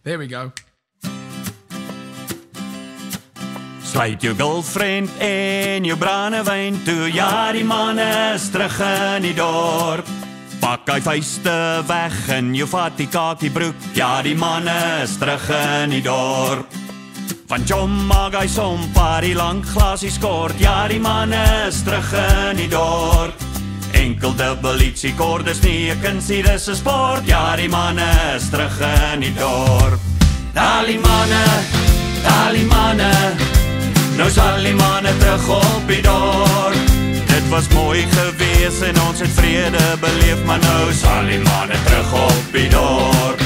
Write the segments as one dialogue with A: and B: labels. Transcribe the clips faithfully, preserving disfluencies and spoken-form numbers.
A: There we go.
B: Sluit jou girlfriend en jou brandewyn toe, ja die man is terug in die dorp. Pak hy vuiste weg en jou vat die kakie broek, ja die man is terug in die dorp. Van John maak hy som party lang glasie skort, ja die man is terug in die dorp. Enkel dubbel ietsie kord is nie 'n kunsie, dis 'n sport, ja die man is terug in die dorp. Al die manne, al die manne, nou sal die manne terug op die dorp. Dit was mooi gewees en ons het vrede beleef, maar nou sal die manne terug op die dorp.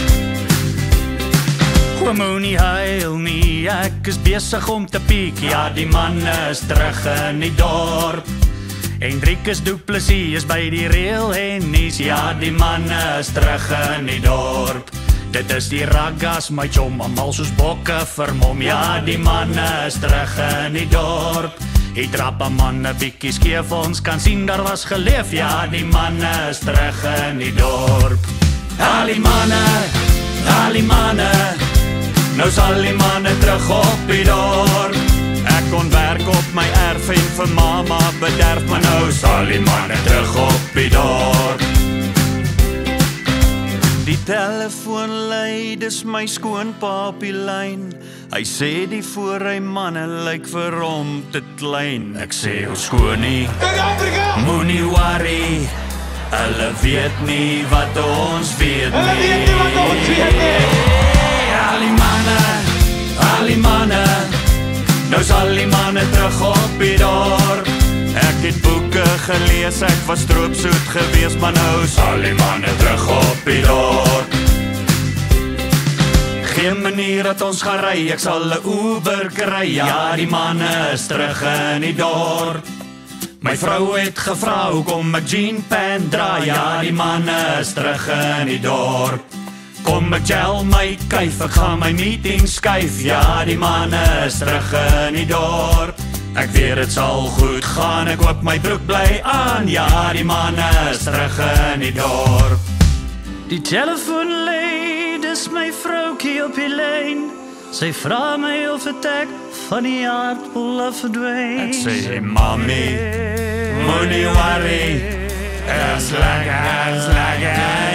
B: O moenie huil nie, ek is besig om te piek, ja die manne is terug in die dorp. Hendrikus Du Plessis is by die reël hennies, ja die manne is terug in die dorp. Dit is die raggas, my chom, almal soos bokke vermom, ja die manne is terug in die dorp. Die trap 'n man 'n bietjie skeef, ons kan sien daar was geleef, ja die manne is terug in die dorp. Al die manne, al die manne, nou sal die manne terug op die dorp. Ek kon werk op my erf en vir mama bederf, maar nou sal die manne terug op die dorp. Die telefoon lui, dis my skoonpa op die lyn. Hy sê die voor hy manne lyk vir hom te klein. Ek sê o skoonie, moenie worry, hulle weet nie wat ons weet nie. Al die manne, al die manne, nou sal die manne terug op die dorp. Ek het boeke gelees, ek was stroopsoet gewees, maar nou sal die manne terug op die dorp. Geen manier dat ons gaan ry, ek sal 'n Uber kry, ja die manne is terug in die dorp. My vrou het gevra hoekom ek jean pant dra, ja die manne is terug in die dorp. Kom ek gel my kuif, ek gaan my meeting skuif, ja die manne is terug in die dorp. Ek weet het sal goed gaan, ek hoop my broek bly aan, ja die manne is terug in die dorp. Die telefoon lei, dis my vroukie op die lyn. Sy vra my of het ek van die aardbol verdwyn. Ek sê, mami, moenie worry, as lekker, as lekker.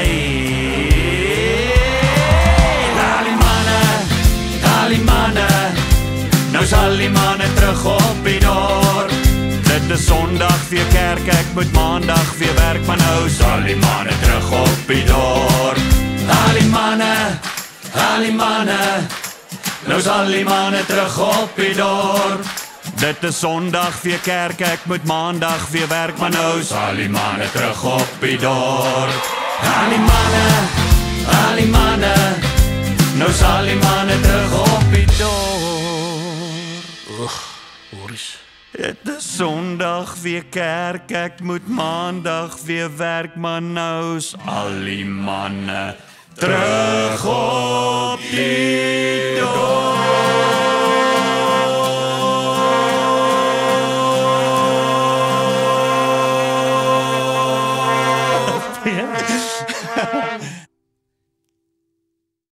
B: Al die manne, al die manne, nou sal die manne terug op die dorp. Dit is Sondag weer kerk, ek moet Maandag weer werk, maar nou sal die manne terug op die dorp. Al die manne, al die manne, nou sal die manne terug op die dorp. Dit is Sondag weer kerk, ek moet Maandag weer werk, maar nou sal die manne terug op die dorp. Al die manne, al die manne, nou sal die manne terug op die dorp. Ugh, hoor eens. Het is Sondag weer kerk, ek moet Maandag weer werk, maar nou is al die manne terug op die dorp.